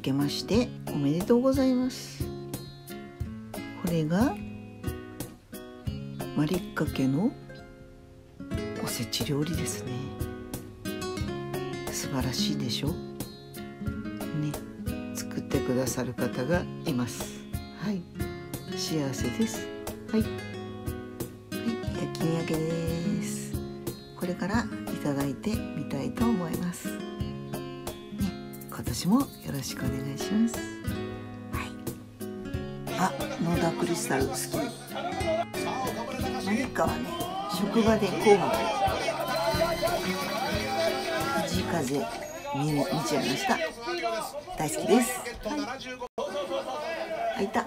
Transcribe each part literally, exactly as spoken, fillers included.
けましておめでとうございます。これがマリッカ家のおせち料理ですね。素晴らしいでしょね。作ってくださる方がいます。はい、幸せです。はい、はい、夜勤明けです。これからいただいてみたいと思います、ね、今年もよろしくお願いします。はい、あ、ノーダークリスタル好き。マリッカはね、職場で紅白藤風見見ちゃいました。大好きです。はい、あ、いた。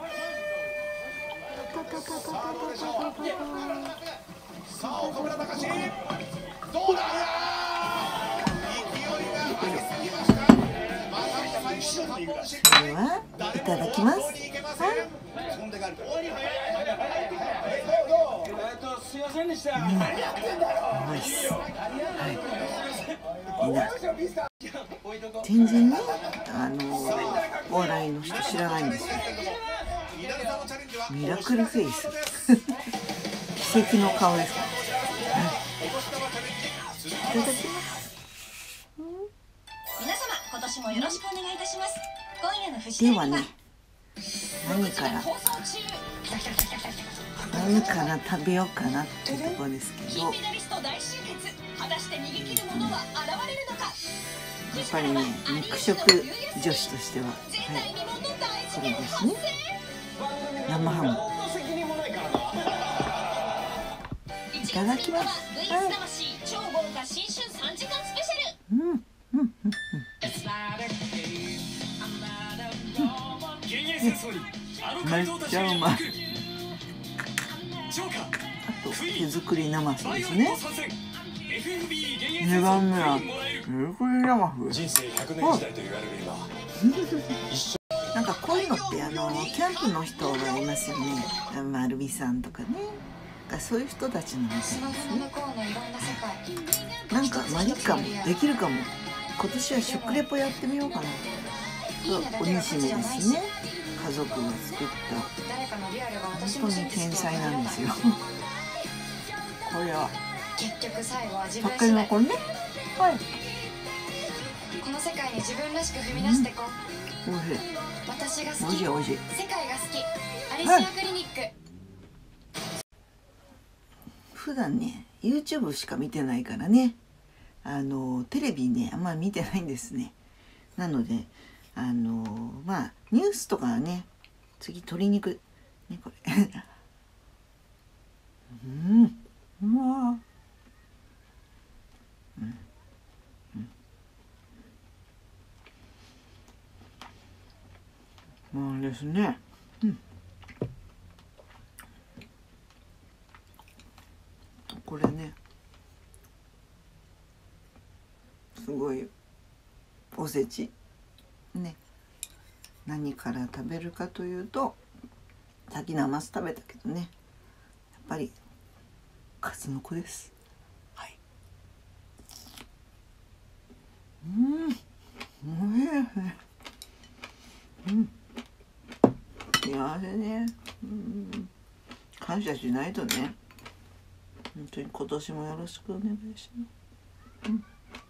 さあ岡村隆史どうだ。 それはいただきます。はい、 すいませんでした。 うん、うまいっす。はい、いいな。全然ね、あのお笑いの人知らないんですよ。ミラクルフェイス奇跡の顔ですか、うん、いただきます、うん、 皆様今年もよろしくお願いいたします。今夜のフジテレビはではね、何から何から食べようかなっていうところですけど、やっぱりね、肉食女子としては、はい、これですね。生ハムいただきます。はい、うんうんうんうん、めっちゃうまい。あと手作り生麩ですね。にばんめは手作り生麩。 人生ひゃくねん時代と言われる今なんかこういうのってあのキャンプの人がいますよね。まるみさんとかね、そういう人たちのみたいですね。なんかマリッカもできるかも。今年は食レポやってみようかなと。おにしめですね。家族が作った本当に天才なんですよ。これはパッカリのこれね。はい。 この世界に自分らしく踏み出してこう。 おいしい。 私が好き。 おいしいおいしい。 世界が好き。アリシアクリニック。 普段ね、YouTube しか見てないからね。あのテレビね、あんまり見てないんですね。なので、あのまあニュースとかはね、次鶏肉ねこれ。うん、うまー。うん。まあですね、うん、これね、すごいおせちね。何から食べるかというと、さっきナマス食べたけどね、やっぱり数の子です。はい。うん、おいしいね。うん。幸せね、うん、感謝しないとね。本当に今年もよろしくお願いします。うん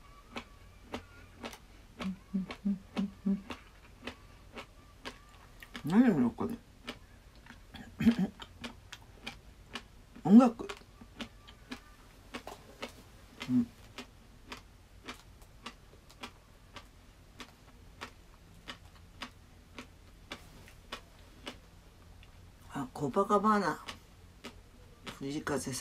うんうんうんうん、何見ようかね。音楽、うん、あ、コパカバーナ藤風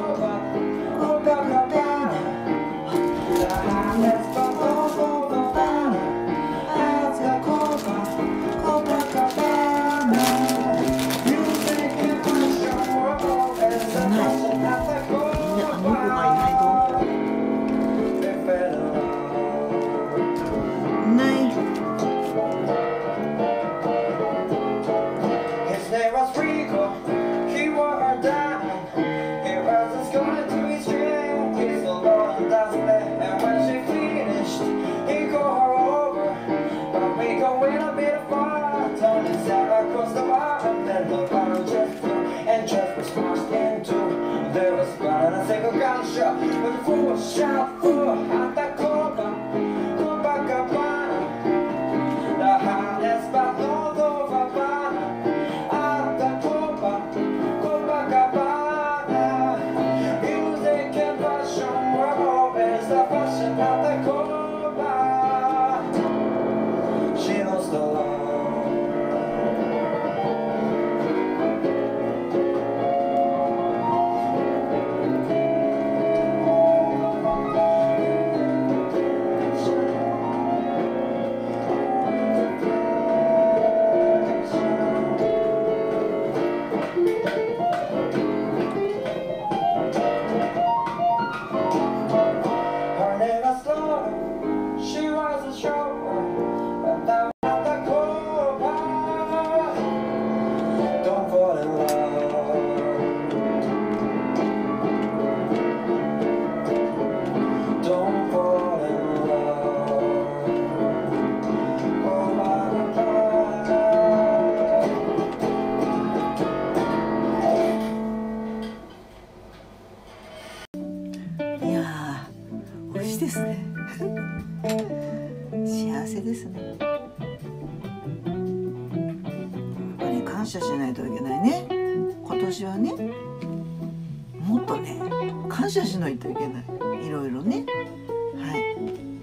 さん。Let's go, go, go, go, go. shop, before a shop for hot copa, Copacabana, the hottest spot all over Havana, hot copa, Copacabana, music and fashion were always the fashion hot copa. She knows the law. ですね幸せですね。やっぱり感謝しないといけないね。今年はねもっとね感謝しないといけない、いろいろね。はい、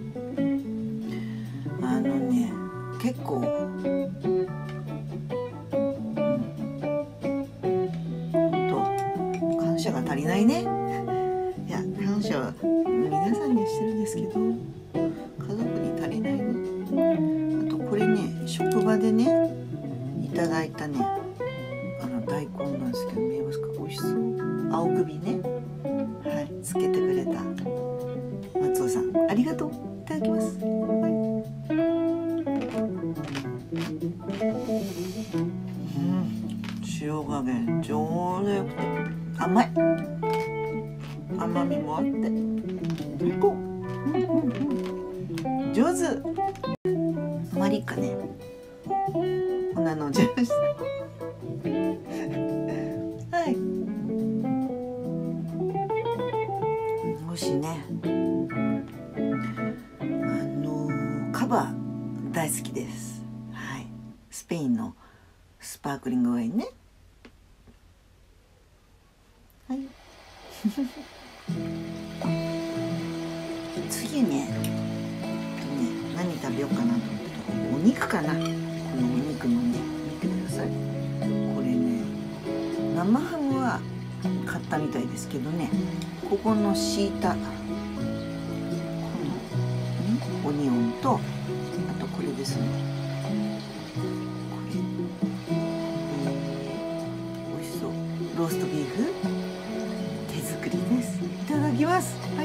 あのね結構、うん、ほんと感謝が足りないね。いや感謝は皆さんにはしてるんですけど家族に足りないね。あとこれね職場でねいただいたねあの大根なんですけど見えますか、美味しそう。青首ね、はい、つけてくれた松尾さんありがとう。いただきます。はい、うん、塩加減ちょうどよくて甘い、甘みもあって最高、うんうんうん、上手。マリカね粉のジュースはいもしねあのー、カバー大好きです。はい、スペインのスパークリングワインね。はい次ね、ね何食べようかなと思ってお肉かな。このお肉のね見てください。これね生ハムは買ったみたいですけどね、ここの敷いたこの、ね、オニオンとあとこれですね、これ、えー、美味しそうローストビーフ手作りです。いただきます。はい。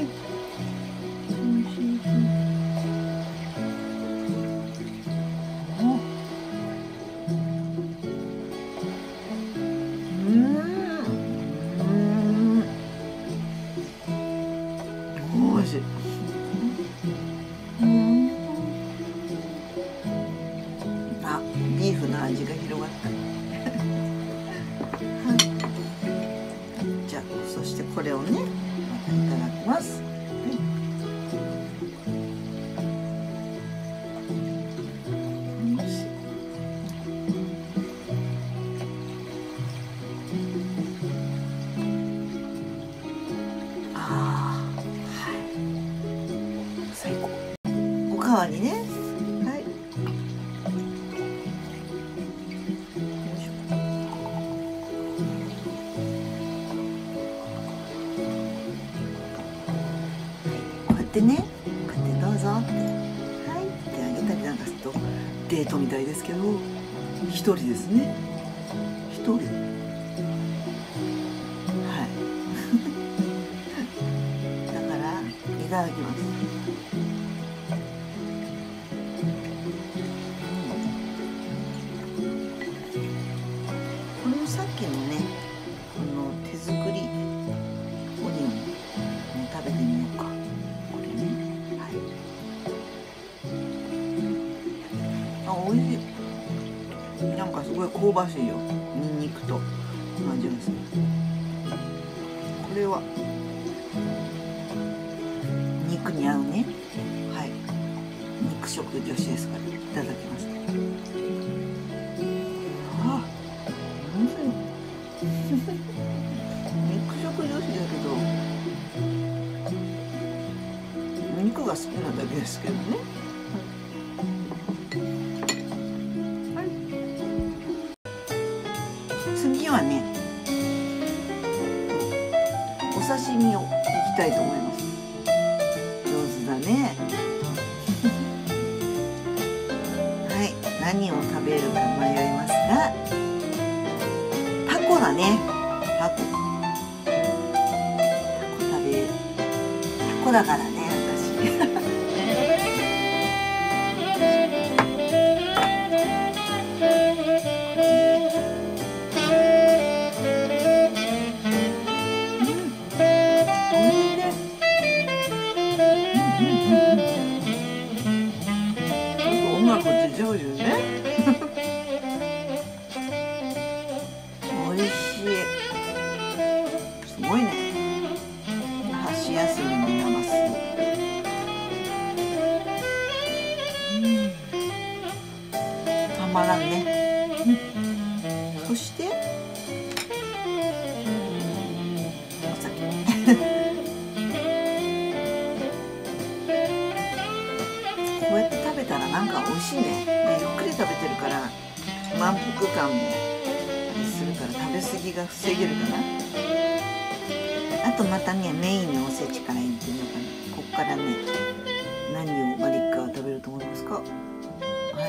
おいしい。あ、ビーフの味が広がった。はい。じゃあそしてこれをねまたいただきます。はい。おいしい。ああ、はい。最高。おかわりね。はい。よいしょ。こうやってね、こうやってどうぞって、はいってあげたりなんかするとデートみたいですけど、一人ですね。一人。はい。だからいただきます。このさっきのね、この手作りオニオン食べてみようか。これね、はい。あ、美味しい。なんかすごい香ばしいよ。ニンニクと味がする。これは肉に合うね、はい、肉食女子ですからいただきます。あ、むずい肉食女子だけど肉が好きなだけですけどね。はい、次はね、お刺身をいきたいと思います。上手だね。はい、何を食べるか迷いますが、タコだね。タコ。タコ食べる。タコだからね、私。たまらんね、うん、そしてお酒こうやって食べたらなんか美味しいね。ね、ゆっくり食べてるから満腹感もするから食べ過ぎが防げるかな。あとまたね、メインのおせちからいってみようかな。こっからね、何をマリッカは食べると思いますか？はい、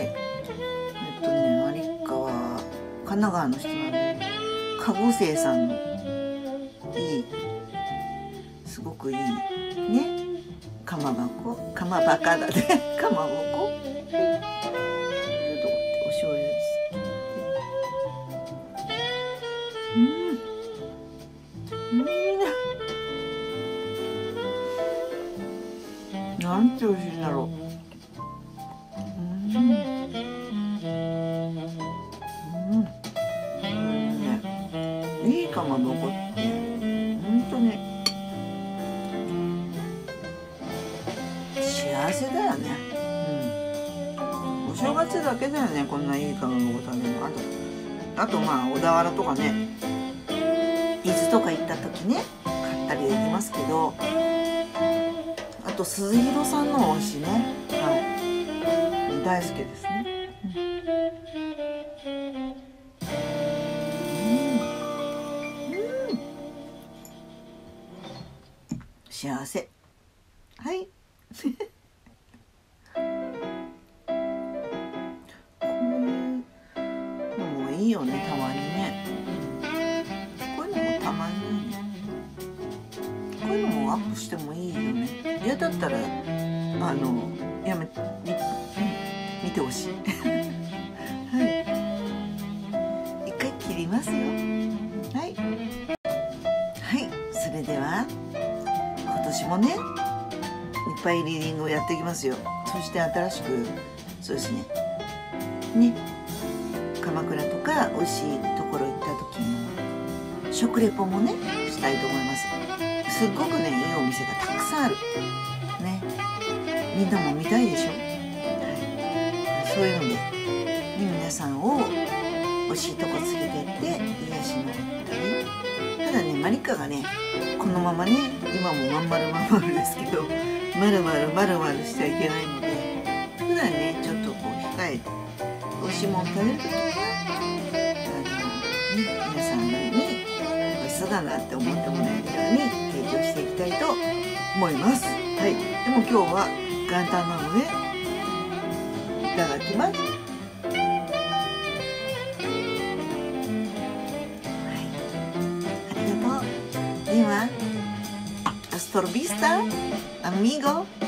えっとね、マリッカは神奈川の人なんで、籠生さんのいい、すごくいいね、かまばこ、かまばかだね、かまぼこ。ちょっと待って、お醤油です。うん、うん、なんて美味しいんだろう。うん、うん、いいかまぼこって本当に幸せだよね。うん、お正月だけだよね、こんないいかまぼこ食べるの。あとあとまあ小田原とかね、伊豆とか行った時ね、買ったりできますけど、あと鈴廣さんの美味しいね。はい、大好きですね。うん、うん、幸せ。はいこういうのもいいよね、たまにね。こういうのもたまにね、こういうのもアップしてもいいよね。嫌だったらあのやめみ見てほしいはい、一回切りますよ。はい、はい、それでは今年もね、いっぱいリーディングをやっていきますよ。そして新しく、そうですねね、鎌倉とか美味しいところ行った時の食レポもねしたいと思います。すっごくね、いいお店がたくさんあるね。みんなも見たいでしょ。はい、そういうので、ね、皆さんを美味しいとこ連れてって癒しの旅。ただね、マリカがね、このままね、今もまんまるまんまるですけど、まるまるまるまるしちゃいけないので、普段ねちょっとこう控えて美味しいもの食べるときはあの、ね、皆さんに美味しそうだなって思ってもらえるように提供していきたいと思います。はい、でも今日は元旦なのでいただきます。はい、ありがとう。では、アストロビスタアミゴ。